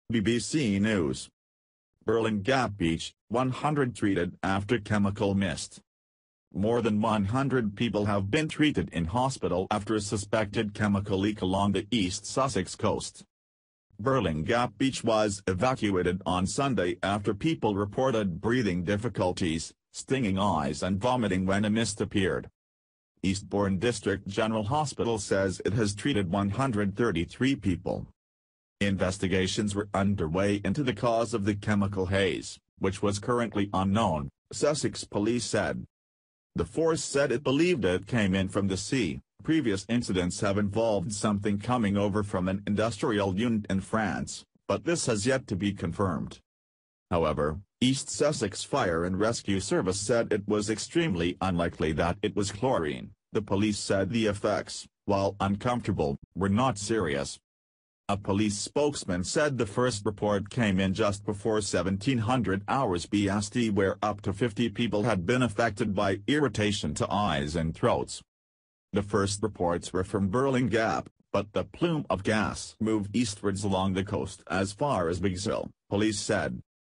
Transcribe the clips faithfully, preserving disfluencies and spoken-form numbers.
B B C News. Birling Gap Beach, one hundred treated after chemical mist. More than one hundred people have been treated in hospital after a suspected chemical leak along the East Sussex coast. Birling Gap Beach was evacuated on Sunday after people reported breathing difficulties, stinging eyes and vomiting when a mist appeared. Eastbourne District General Hospital says it has treated one hundred thirty-three people. Investigations were underway into the cause of the chemical haze, which was currently unknown, Sussex Police said. The force said it believed it came in from the sea. Previous incidents have involved something coming over from an industrial unit in France, but this has yet to be confirmed. However, East Sussex Fire and Rescue Service said it was extremely unlikely that it was chlorine. The police said the effects, while uncomfortable, were not serious. A police spokesman said the first report came in just before seventeen hundred hours B S T, where up to fifty people had been affected by irritation to eyes and throats. The first reports were from Birling Gap, but the plume of gas moved eastwards along the coast as far as Bexhill, police said.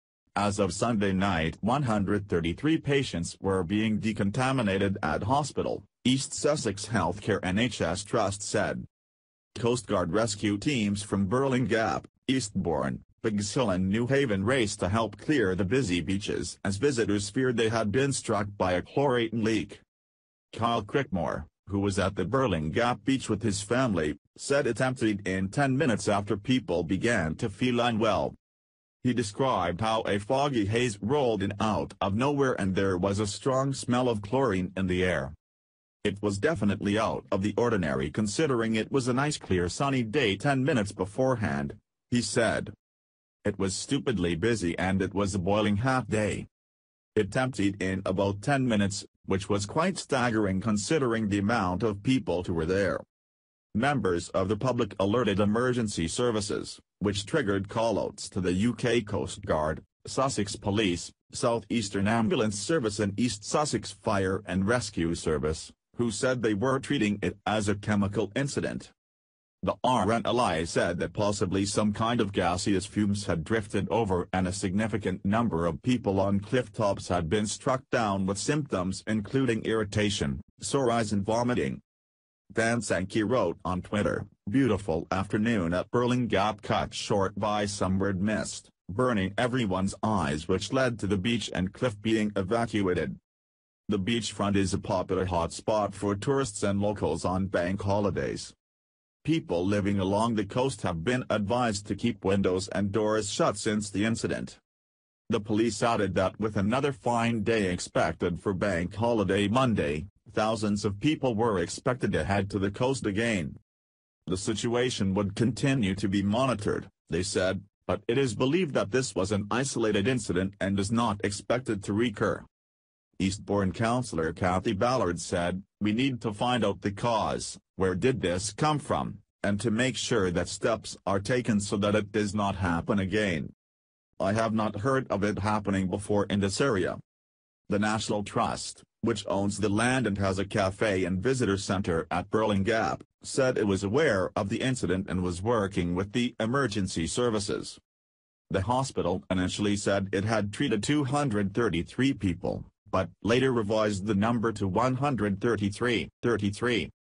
As of Sunday night, one hundred thirty-three patients were being decontaminated at hospital, East Sussex Healthcare N H S Trust said. Coast Guard rescue teams from Birling Gap, Eastbourne, Bexhill and Newhaven raced to help clear the busy beaches as visitors feared they had been struck by a chlorine leak. Kyle Crickmore, who was at the Birling Gap beach with his family, said it emptied in ten minutes after people began to feel unwell. He described how a foggy haze rolled in out of nowhere and there was a strong smell of chlorine in the air. It was definitely out of the ordinary considering it was a nice clear sunny day ten minutes beforehand, he said. It was stupidly busy and it was a boiling hot day. It emptied in about ten minutes, which was quite staggering considering the amount of people who were there. Members of the public alerted emergency services, which triggered callouts to the U K Coast Guard, Sussex Police, South Eastern Ambulance Service and East Sussex Fire and Rescue Service, who said they were treating it as a chemical incident. The R N L I said that possibly some kind of gaseous fumes had drifted over and a significant number of people on cliff tops had been struck down with symptoms including irritation, sore eyes and vomiting. Dan Sankey wrote on Twitter, "Beautiful afternoon at Birling Gap cut short by some weird mist, burning everyone's eyes, which led to the beach and cliff being evacuated." The beachfront is a popular hotspot for tourists and locals on bank holidays. People living along the coast have been advised to keep windows and doors shut since the incident. The police added that with another fine day expected for bank holiday Monday, thousands of people were expected to head to the coast again. The situation would continue to be monitored, they said, but it is believed that this was an isolated incident and is not expected to recur. Eastbourne Councillor Kathy Ballard said, "We need to find out the cause, where did this come from, and to make sure that steps are taken so that it does not happen again. I have not heard of it happening before in this area." The National Trust, which owns the land and has a cafe and visitor centre at Birling Gap, said it was aware of the incident and was working with the emergency services. The hospital initially said it had treated two hundred thirty-three people, but later revised the number to one hundred thirty-three.